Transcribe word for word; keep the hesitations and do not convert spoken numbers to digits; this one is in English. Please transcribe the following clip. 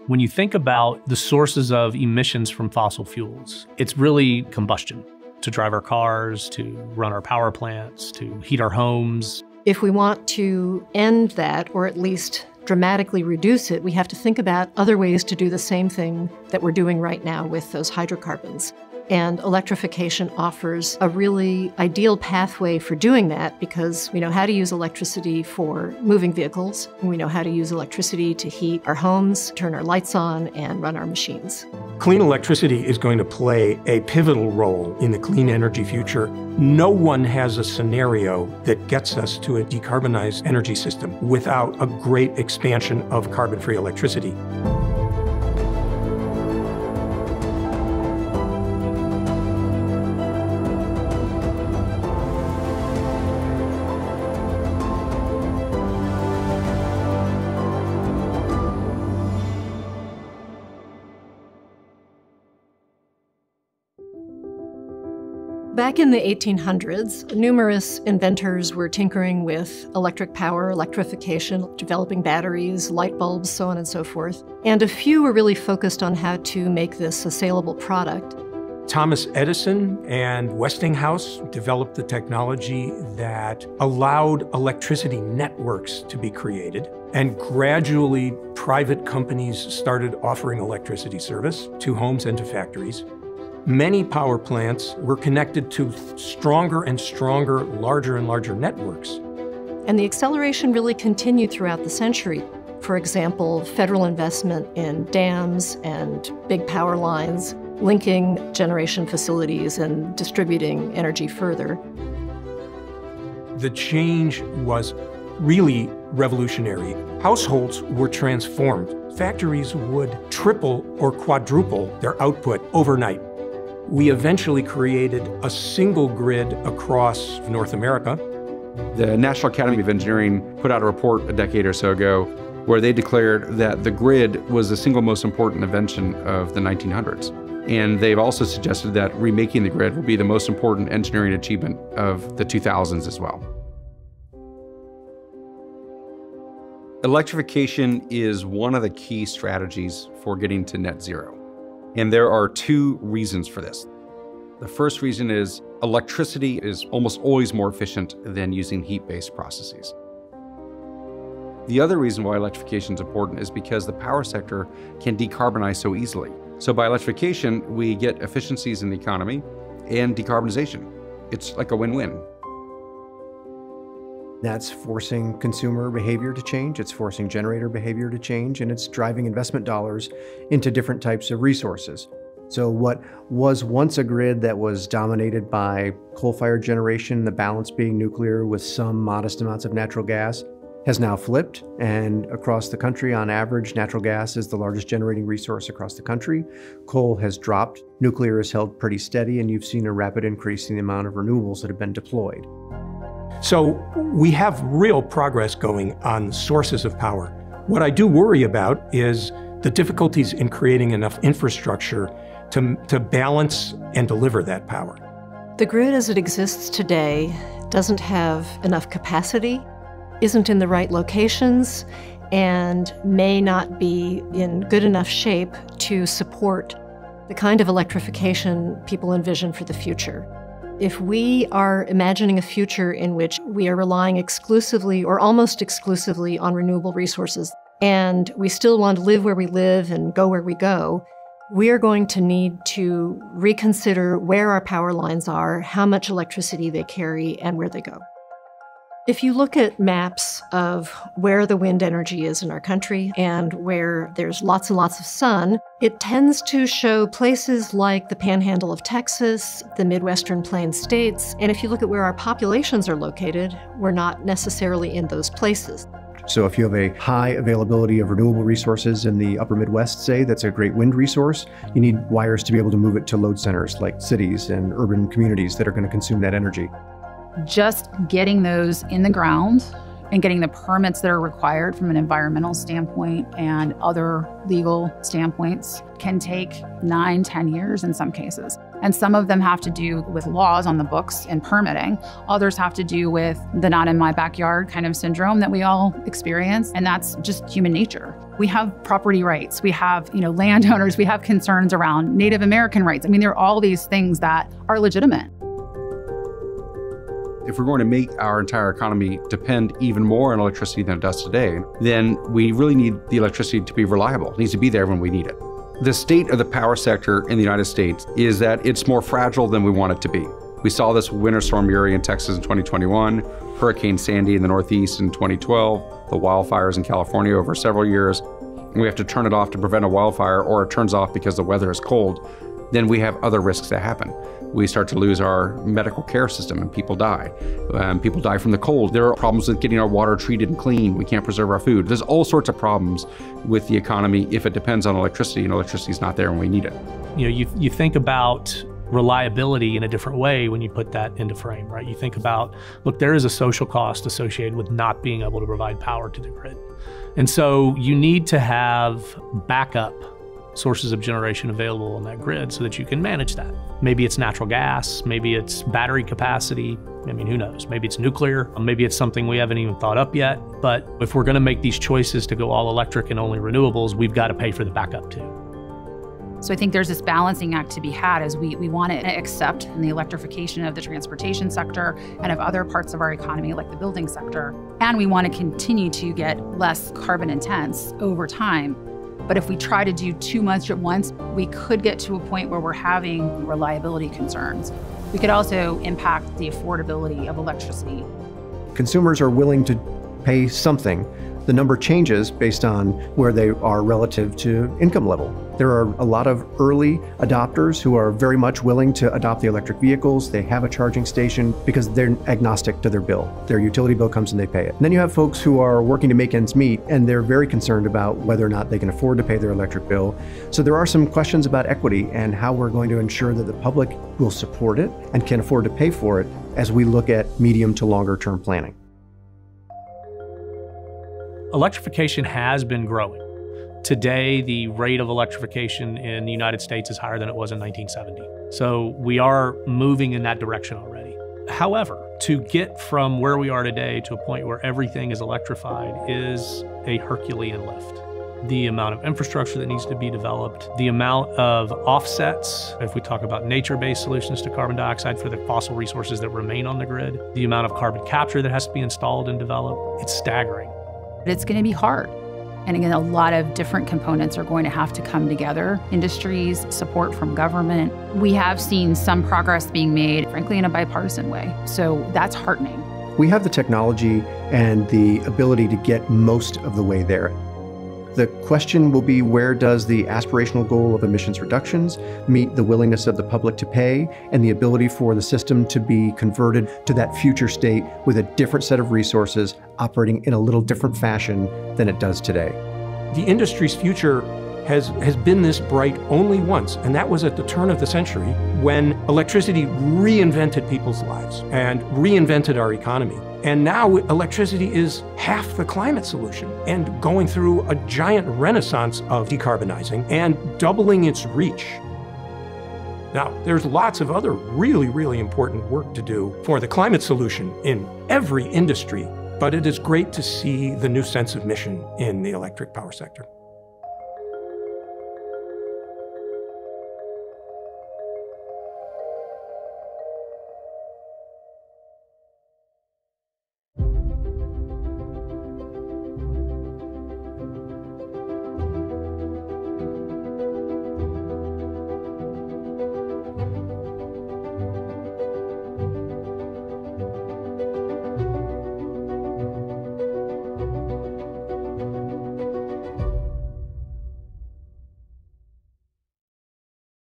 When you think about the sources of emissions from fossil fuels, it's really combustion to drive our cars, to run our power plants, to heat our homes. If we want to end that, or at least dramatically reduce it, we have to think about other ways to do the same thing that we're doing right now with those hydrocarbons. And electrification offers a really ideal pathway for doing that because we know how to use electricity for moving vehicles, and we know how to use electricity to heat our homes, turn our lights on, and run our machines. Clean electricity is going to play a pivotal role in the clean energy future. No one has a scenario that gets us to a decarbonized energy system without a great expansion of carbon-free electricity. Back in the eighteen hundreds, numerous inventors were tinkering with electric power, electrification, developing batteries, light bulbs, so on and so forth. And a few were really focused on how to make this a saleable product. Thomas Edison and Westinghouse developed the technology that allowed electricity networks to be created. And gradually, private companies started offering electricity service to homes and to factories. Many power plants were connected to stronger and stronger, larger and larger networks. And the acceleration really continued throughout the century. For example, federal investment in dams and big power lines, linking generation facilities and distributing energy further. The change was really revolutionary. Households were transformed. Factories would triple or quadruple their output overnight. We eventually created a single grid across North America. The National Academy of Engineering put out a report a decade or so ago where they declared that the grid was the single most important invention of the nineteen hundreds. And they've also suggested that remaking the grid will be the most important engineering achievement of the two thousands as well. Electrification is one of the key strategies for getting to net zero. And there are two reasons for this. The first reason is electricity is almost always more efficient than using heat-based processes. The other reason why electrification is important is because the power sector can decarbonize so easily. So by electrification, we get efficiencies in the economy and decarbonization. It's like a win-win. That's forcing consumer behavior to change, it's forcing generator behavior to change, and it's driving investment dollars into different types of resources. So what was once a grid that was dominated by coal-fired generation, the balance being nuclear with some modest amounts of natural gas, has now flipped, and across the country, on average, natural gas is the largest generating resource across the country. Coal has dropped, nuclear is held pretty steady, and you've seen a rapid increase in the amount of renewables that have been deployed. So we have real progress going on sources of power. What I do worry about is the difficulties in creating enough infrastructure to, to balance and deliver that power. The grid as it exists today doesn't have enough capacity, isn't in the right locations, and may not be in good enough shape to support the kind of electrification people envision for the future. If we are imagining a future in which we are relying exclusively or almost exclusively on renewable resources, and we still want to live where we live and go where we go, we are going to need to reconsider where our power lines are, how much electricity they carry, and where they go. If you look at maps of where the wind energy is in our country and where there's lots and lots of sun, it tends to show places like the Panhandle of Texas, the Midwestern Plains states, and if you look at where our populations are located, we're not necessarily in those places. So if you have a high availability of renewable resources in the upper Midwest, say, that's a great wind resource, you need wires to be able to move it to load centers like cities and urban communities that are going to consume that energy. Just getting those in the ground and getting the permits that are required from an environmental standpoint and other legal standpoints can take nine, ten years in some cases. And some of them have to do with laws on the books and permitting. Others have to do with the not in my backyard kind of syndrome that we all experience, and that's just human nature. We have property rights, we have, you know, landowners, we have concerns around Native American rights. I mean, there are all these things that are legitimate. If we're going to make our entire economy depend even more on electricity than it does today, then we really need the electricity to be reliable. It needs to be there when we need it. The state of the power sector in the United States is that it's more fragile than we want it to be. We saw this Winter Storm Uri in Texas in twenty twenty-one, Hurricane Sandy in the Northeast in twenty twelve, the wildfires in California over several years. We have to turn it off to prevent a wildfire, or it turns off because the weather is cold. Then we have other risks that happen. We start to lose our medical care system and people die. Um, people die from the cold. There are problems with getting our water treated and clean. We can't preserve our food. There's all sorts of problems with the economy if it depends on electricity and electricity is not there when we need it. You know, you, you think about reliability in a different way when you put that into frame, right? You think about, look, there is a social cost associated with not being able to provide power to the grid. And so you need to have backup sources of generation available on that grid so that you can manage that. Maybe it's natural gas, maybe it's battery capacity, I mean, who knows? Maybe it's nuclear, maybe it's something we haven't even thought up yet. But if we're gonna make these choices to go all electric and only renewables, we've got to pay for the backup too. So I think there's this balancing act to be had as we, we want to accept in the electrification of the transportation sector and of other parts of our economy like the building sector. And we want to continue to get less carbon intense over time. But if we try to do too much at once, we could get to a point where we're having reliability concerns. We could also impact the affordability of electricity. Consumers are willing to pay something. The number changes based on where they are relative to income level. There are a lot of early adopters who are very much willing to adopt the electric vehicles. They have a charging station because they're agnostic to their bill. Their utility bill comes and they pay it. And then you have folks who are working to make ends meet, and they're very concerned about whether or not they can afford to pay their electric bill. So there are some questions about equity and how we're going to ensure that the public will support it and can afford to pay for it as we look at medium to longer term planning. Electrification has been growing. Today, the rate of electrification in the United States is higher than it was in nineteen seventy. So we are moving in that direction already. However, to get from where we are today to a point where everything is electrified is a Herculean lift. The amount of infrastructure that needs to be developed, the amount of offsets, if we talk about nature-based solutions to carbon dioxide for the fossil resources that remain on the grid, the amount of carbon capture that has to be installed and developed, it's staggering. It's going to be hard. And again, a lot of different components are going to have to come together. Industries, support from government. We have seen some progress being made, frankly, in a bipartisan way. So that's heartening. We have the technology and the ability to get most of the way there. The question will be, where does the aspirational goal of emissions reductions meet the willingness of the public to pay and the ability for the system to be converted to that future state with a different set of resources operating in a little different fashion than it does today? The industry's future has, has been this bright only once, and that was at the turn of the century when electricity reinvented people's lives and reinvented our economy. And now electricity is half the climate solution and going through a giant renaissance of decarbonizing and doubling its reach. Now, there's lots of other really, really important work to do for the climate solution in every industry, but it is great to see the new sense of mission in the electric power sector.